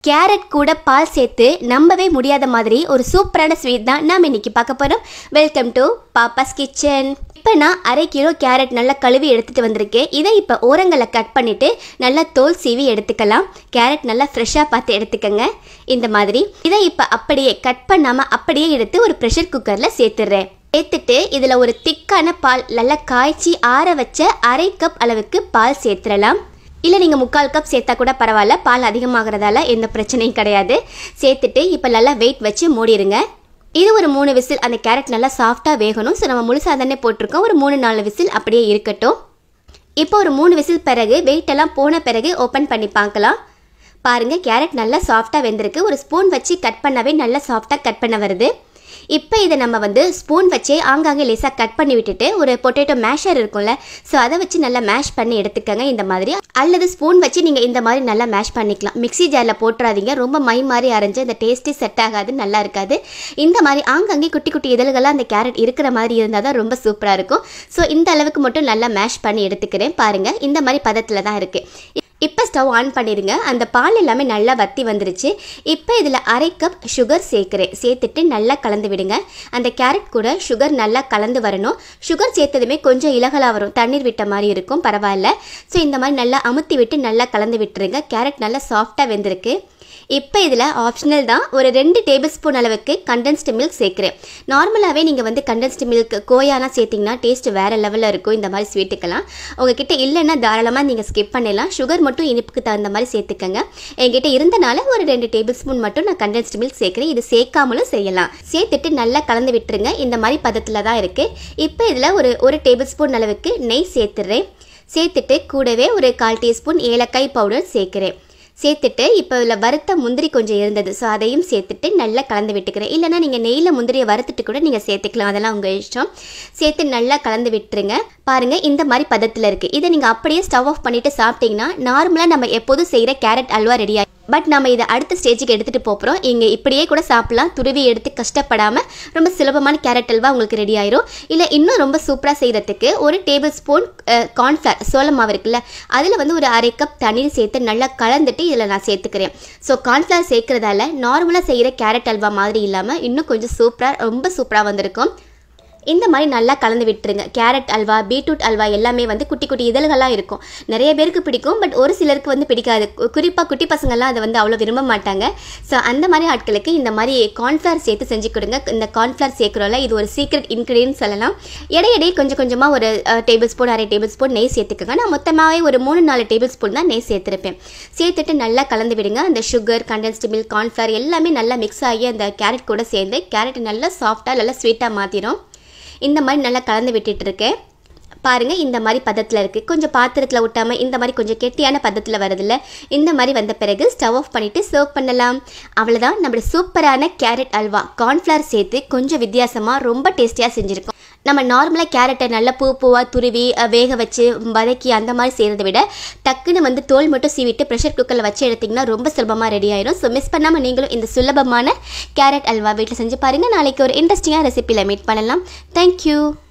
Carrot கூட பால் சேர்த்து நம்பவே முடியாத மாதிரி ஒரு சூப்பரான ஸ்வீட் தான் நாம் இன்னைக்கு பார்க்க போகிறோம். Welcome to Pappa's kitchen. இப்போ நான் 1/2 கிலோ கேரட் நல்லா கழுவி எடுத்துகிட்டு வந்திருக்கேன். இதை இப்போ ஓரங்களை கட் பண்ணிவிட்டு நல்லா தோல் சீவி எடுத்துக்கலாம். கேரட் நல்லா ஃப்ரெஷ்ஷாக பார்த்து எடுத்துக்கங்க. இந்த மாதிரி இதை இப்போ அப்படியே கட் பண்ணாமல் அப்படியே எடுத்து ஒரு ப்ரெஷர் குக்கரில் சேர்த்துடுறேன். சேர்த்துட்டு இதில் ஒரு திக்கான பால் நல்லா காய்ச்சி ஆற வச்ச 1/2 கப் அளவுக்கு பால் சேர்த்துடலாம். இல்லை நீங்கள் 3/4 கப் சேர்த்தா கூட பரவாயில்ல, பால் அதிகமாகிறதால எந்த பிரச்சனையும் கிடையாது. சேர்த்துட்டு இப்போ நல்லா வெயிட் வச்சு மூடிடுங்க. இது ஒரு 3 விசில் அந்த கேரட் நல்லா சாஃப்டாக வேகணும். ஸோ நம்ம முழுசாக தானே போட்டிருக்கோம், ஒரு 3-4 விசில் அப்படியே இருக்கட்டும். இப்போ ஒரு 3 விசில் பிறகு வெயிட்டெல்லாம் போன பிறகு ஓப்பன் பண்ணி பார்க்கலாம். பாருங்கள், கேரட் நல்லா சாஃப்டாக வெந்திருக்கு. ஒரு ஸ்பூன் வச்சு கட் பண்ணவே நல்லா சாஃப்டாக கட் பண்ண வருது. இப்போ இதை நம்ம ஸ்பூன் வச்சே ஆங்காங்கே லேசாக கட் பண்ணி விட்டுட்டு ஒரு பொட்டேட்டோ மேஷர் இருக்கும்ல, ஸோ அதை வச்சு நல்லா மேஷ் பண்ணி எடுத்துக்கங்க இந்த மாதிரி. அல்லது ஸ்பூன் வச்சு நீங்கள் இந்த மாதிரி நல்லா மேஷ் பண்ணிக்கலாம். மிக்ஸி ஜாரில் போட்டுறாதீங்க, ரொம்ப மை மாதிரி அரைஞ்சு அந்த டேஸ்ட்டே செட் ஆகாது, நல்லா இருக்காது. இந்த மாதிரி ஆங்காங்கே குட்டி குட்டி இதழ்களாக அந்த கேரட் இருக்கிற மாதிரி இருந்தால் தான் ரொம்ப சூப்பராக இருக்கும். ஸோ இந்த அளவுக்கு மட்டும் நல்லா மேஷ் பண்ணி எடுத்துக்கிறேன். பாருங்கள், இந்த மாதிரி பதத்தில் தான் இருக்குது. இப்போ ஸ்டவ் ஆன் பண்ணிடுங்க. அந்த பால் எல்லாமே நல்லா வற்றி வந்துருச்சு. இப்போ இதில் 1/2 கப் சுகர் சேர்க்குறேன். சேர்த்துட்டு நல்லா கலந்து விடுங்க. அந்த கேரட் கூட சுகர் நல்லா கலந்து வரணும். சுகர் சேர்த்ததுமே கொஞ்சம் இலகலாக வரும், தண்ணீர் விட்ட மாதிரி இருக்கும், பரவாயில்ல. ஸோ இந்த மாதிரி நல்லா அமுத்தி விட்டு நல்லா கலந்து விட்டுருங்க. கேரட் நல்லா சாஃப்டாக வெந்திருக்கு. இப்போ இதில் ஆப்ஷனல் தான், ஒரு 2 டேபிள் ஸ்பூன் அளவுக்கு கண்டென்ஸ்டு மில்க் சேர்க்குறேன். நார்மலாகவே நீங்கள் கண்டென்ஸ்டு மில்க் கோயானா சேர்த்திங்கன்னா டேஸ்ட் வேறு லெவலில் இருக்கும் இந்த மாதிரி ஸ்வீட்டுக்கெல்லாம். உங்ககிட்ட இல்லைன்னா தாராளமாக நீங்கள் ஸ்கிப் பண்ணிடலாம். சுகர் மட்டும் இனிப்புக்கு தகுந்த மாதிரி சேர்த்துக்கங்க. என்கிட்ட இருந்தனால ஒரு 2 டேபிள் ஸ்பூன் மட்டும் நான் கண்டென்ஸ்டு மில்க் சேர்க்குறேன். இது சேர்க்காமலும் செய்யலாம். சேர்த்துட்டு நல்லா கலந்து விட்டுருங்க. இந்த மாதிரி பதத்தில் தான் இருக்குது. இப்போ இதில் ஒரு டேபிள் ஸ்பூன் அளவுக்கு நெய் சேர்த்துடுறேன். சேர்த்துட்டு கூடவே ஒரு 1/4 டீஸ்பூன் ஏலக்காய் பவுடர் சேர்க்குறேன். சேர்த்துட்டு இப்போ இதில் வறுத்த முந்திரி கொஞ்சம் இருந்தது, ஸோ அதையும் சேர்த்துட்டு நல்லா கலந்து விட்டுக்கிறேன். இல்லைனா நீங்கள் நெய்யில் முந்திரியை வறுத்துட்டு கூட நீங்கள் சேர்த்துக்கலாம், அதெல்லாம் உங்கள் இஷ்டம். சேர்த்து நல்லா கலந்து விட்டுருங்க. பாருங்கள், இந்த மாதிரி பதத்தில் இருக்குது. இதை நீங்கள் அப்படியே ஸ்டவ் ஆஃப் பண்ணிவிட்டு சாப்பிட்டீங்கன்னா நார்மலாக நம்ம எப்போதும் செய்கிற கேரட் அல்வா ரெடி ஆகும். பட் நம்ம இதை அடுத்த ஸ்டேஜுக்கு எடுத்துகிட்டு போகிறோம். இங்கே இப்படியே கூட சாப்பிட்லாம், துருவி எடுத்து கஷ்டப்படாமல் ரொம்ப சுலபமான கேரட் அல்வா உங்களுக்கு ரெடி ஆயிரும். இல்லை இன்னும் ரொம்ப சூப்பராக செய்கிறதுக்கு ஒரு டேபிள் ஸ்பூன் கார்ன்ஃப்ளவர் சோள மாவு இருக்குல்ல, அதில் ஒரு 1/2 கப் தண்ணீர் சேர்த்து நல்லா கலந்துட்டு இதில் நான் சேர்த்துக்கிறேன். ஸோ கார்ன்ஃப்ளவர் சேர்க்குறதால நார்மலாக செய்கிற கேரட் அல்வா மாதிரி இல்லாமல் இன்னும் கொஞ்சம் சூப்பராக ரொம்ப சூப்பராக வந்திருக்கும். இந்த மாதிரி நல்லா கலந்து விட்டுருங்க. கேரட் அல்வா, பீட்ரூட் அல்வா எல்லாமே குட்டி குட்டி இதழ்களாக இருக்கும். நிறைய பேருக்கு பிடிக்கும், பட் ஒரு சிலருக்கு பிடிக்காது. குறிப்பாக குட்டி பசங்கள்லாம் அதை அவ்வளோ விரும்ப மாட்டாங்க. ஸோ அந்த மாதிரி ஆட்களுக்கு இந்த மாதிரி கார்ன்ஃப்ளவர் சேர்த்து செஞ்சு கொடுங்க. இந்த கார்ன்ஃப்ளவர் சேர்க்குறோம்ல, இது ஒரு சீக்ரெட் இன்க்ரீடியன்ட் சொல்லலாம். இடையிடையே கொஞ்சம் கொஞ்சமாக ஒரு டேபிள் ஸ்பூன் 1/2 டேபிள் ஸ்பூன் நெய் சேர்த்துக்கோங்க. நான் மொத்தமாகவே ஒரு 3-4 டேபிள் ஸ்பூன் தான் நெய் சேர்த்துருப்பேன். சேர்த்துட்டு நல்லா கலந்து விடுங்க. அந்த சுகர், கண்டென்ஸ்டு மில்க், கார்ன்ஃப்ளவர் எல்லாமே நல்லா மிக்ஸ் ஆகி அந்த கேரட் கூட சேர்ந்து கேரட் நல்லா சாஃப்டாக நல்லா ஸ்வீட்டாக மாற்றிடும். இந்த மாதிரி நல்லா கலந்து விட்டுட்டு இருக்கேன். பாருங்கள், இந்த மாதிரி பதத்தில் இருக்குது. கொஞ்சம் பாத்திரத்தில் விட்டாமல் இந்த மாதிரி கொஞ்சம் கெட்டியான பதத்தில் வருதில்ல, இந்த மாதிரி வந்த பிறகு ஸ்டவ் ஆஃப் பண்ணிவிட்டு சர்வ் பண்ணலாம். அவ்வளோதான், நம்மளோட சூப்பரான கேரட் அல்வா கார்ன்ஃப்ளவர் சேர்த்து கொஞ்சம் வித்தியாசமாக ரொம்ப டேஸ்டியாக செஞ்சுருக்கோம். நம்ம நார்மலாக கேரட்டை நல்லா பூவாக துருவி வேக வச்சு வதக்கி அந்த மாதிரி செய்கிறத விட டக்குன்னு தோல் மட்டும் சீவிட்டு ப்ரெஷர் குக்கரில் வச்சு எடுத்திங்கன்னா ரொம்ப சுலபமாக ரெடி ஆயிடும். ஸோ மிஸ் பண்ணாமல் நீங்களும் இந்த சுலபமான கேரட் அல்வா வீட்டில் செஞ்சு பாருங்கள். நாளைக்கு ஒரு இன்ட்ரெஸ்டிங்கான ரெசிபியில் மீட் பண்ணலாம். தேங்க்யூ.